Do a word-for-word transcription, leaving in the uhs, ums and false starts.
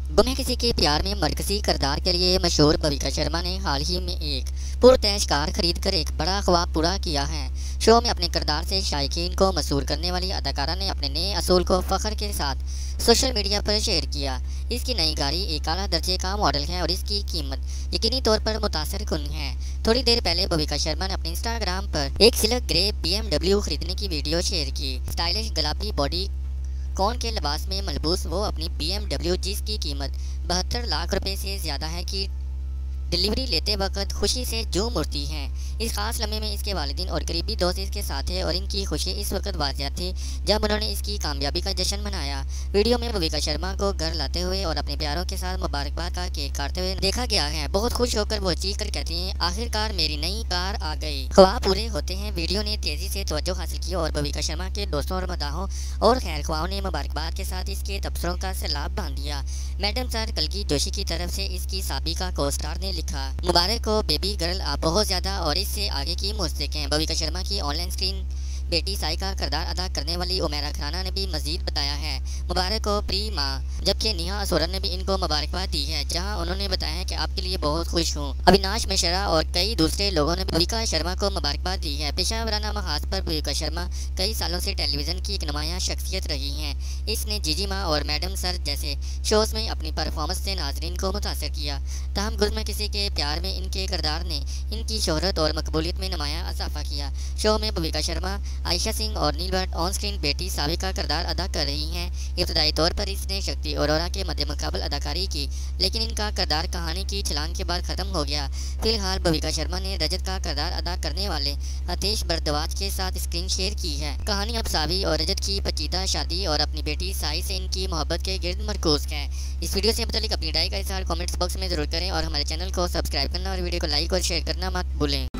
गुम है किसी के प्यार में मरकजी किरदार के लिए मशहूर भूमिका शर्मा ने हाल ही में एक पुरतैश कार खरीद कर एक बड़ा ख्वाब पूरा किया है। शो में अपने किरदार से शायकीन को मसूर करने वाली अदाकारा ने अपने नए असूल को फख्र के साथ सोशल मीडिया पर शेयर किया। इसकी नई गाड़ी एक आला दर्जे का मॉडल है और इसकी कीमत यकीनी तौर पर मुतासर कुन है। थोड़ी देर पहले भूमिका शर्मा ने अपने इंस्टाग्राम पर एक silk grey B M W खरीदने की वीडियो शेयर की। स्टाइलिश गुलाबी बॉडी कौन के लिबास में मलबूस वो अपनी बी एम डब्ल्यू जिसकी कीमत बहत्तर लाख रुपए से ज़्यादा है की डिलीवरी लेते वक्त खुशी से झूम उठती हैं। इस खास लम्हे में इसके वालिदैन और करीबी दोस्त इसके साथ है और इनकी खुशी इस वक्त वाजिया थी जब उन्होंने इसकी कामयाबी का जश्न मनाया। वीडियो में भूमिका शर्मा को घर लाते हुए और अपने प्यारों के साथ मुबारकबाद का केक काटते हुए देखा गया है। बहुत खुश होकर वो चीख कर कहती हैं, आखिरकार मेरी नई कार आ गई। ख्वाब पूरे होते हैं। वीडियो ने तेजी से तवज्जो हासिल की और भूमिका शर्मा के दोस्तों और मदाहों और खैर ख्वाहों ने मुबारकबाद के साथ इसके तबसरों का सैलाब बांध दिया। मैडम सर कलकी जोशी की तरफ से इसकी साबिका को स्टार ने लिखा, मुबारक हो बेबी गर्ल, आप बहुत ज्यादा और इससे आगे की मुस्तक हैं। भूमिका शर्मा की ऑनलाइन स्क्रीन बेटी साई का किरदार अदा करने वाली उमेरा खुराना ने भी मजीद बताया है, मुबारक हो प्री माँ। जबकि नेहा असोरन ने भी इनको मुबारकबाद दी है, जहां उन्होंने बताया है कि आपके लिए बहुत खुश हूँ। अविनाश मिश्रा और कई दूसरे लोगों ने भूमिका शर्मा को मुबारकबाद दी है। पेशा वराना महाज पर भूमिका शर्मा कई सालों से टेलीविजन की एक नुमाया शख्सियत रही हैं। इसने जीजी माँ और मैडम सर जैसे शोज में अपनी परफॉर्मेंस से नाजरीन को मुतासर किया। तहम गुम है किसी के प्यार में इनके किरदार ने इनकी शोहरत और मकबूलियत में नुमाया इजाफा किया। शो में भूमिका शर्मा, आयशा सिंह और नील भट्ट ऑन स्क्रीन बेटी सावी का किरदार अदा कर रही हैं। इब्तदाई तौर पर इसने शक्ति और औरा के मध्य मुकाबल अदाकारी की, लेकिन इनका किरदार कहानी की छलांग के बाद खत्म हो गया। फिलहाल भूमिका शर्मा ने रजत का किरदार अदा करने वाले अतेश भारद्वाज के साथ स्क्रीन शेयर की है। कहानी अब सावी और रजत की पेचीदा शादी और अपनी बेटी साई से इनकी मोहब्बत के गिर्द मरकूज है। इस वीडियो से मुतालिक अपनी राय का इज़हार कमेंट्स बॉक्स में जरूर करें और हमारे चैनल को सब्सक्राइब करना और वीडियो को लाइक और शेयर करना मत भूलें।